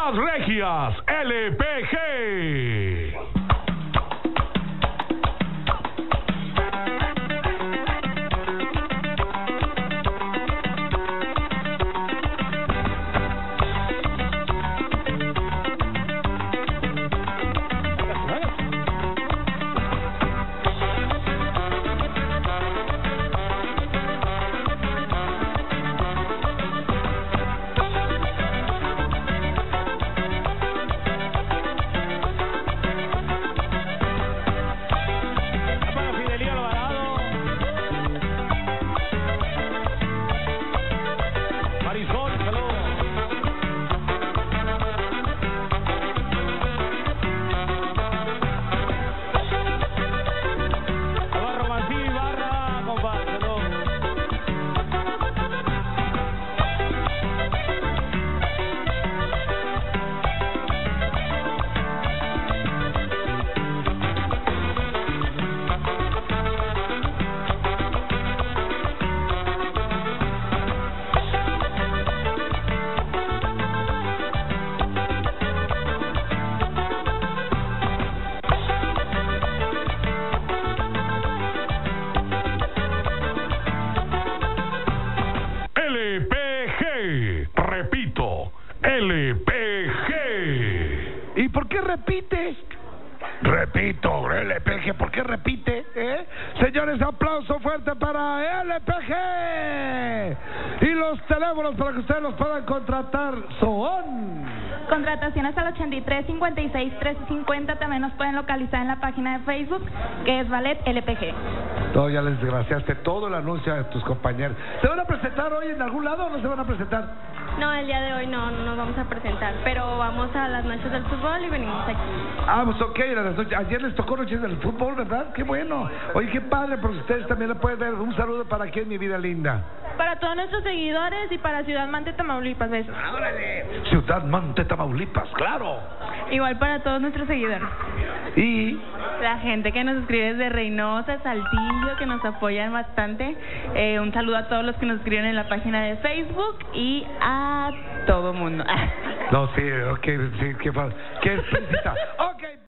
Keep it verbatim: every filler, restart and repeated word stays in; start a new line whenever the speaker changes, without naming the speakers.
Las Regias L P G. L P G, repito, L P G.
¿Y por qué repite? Repito, L P G, ¿por qué repite? ¿Eh? Señores, aplauso fuerte para L P G. Y los teléfonos para que ustedes los puedan contratar son...
Contrataciones al ochenta y tres, cincuenta y seis, trece cincuenta. También nos pueden localizar en la página de Facebook, que es Ballet L P G.
No, ya les desgraciaste todo el anuncio a tus compañeros. ¿Se van a presentar hoy en algún lado o no se van a presentar?
No, el día de hoy no, no nos vamos a presentar, pero vamos a las noches del fútbol y venimos aquí.
Ah, pues ok, las noches, ayer les tocó noches del fútbol, ¿verdad? Qué bueno. Oye, qué padre, porque ustedes también le pueden dar un saludo para aquí en Mi Vida Linda.
Para todos nuestros seguidores y para Ciudad Mante, Tamaulipas, besos.
¡Órale! Ciudad Mante, Tamaulipas, claro.
Igual para todos nuestros seguidores.
Y...
la gente que nos escribe desde Reynosa, Saltillo, que nos apoyan bastante. Eh, un saludo a todos los que nos escriben en la página de Facebook y a todo mundo.
No, sí, ok, sí, qué, qué explícita. Ok.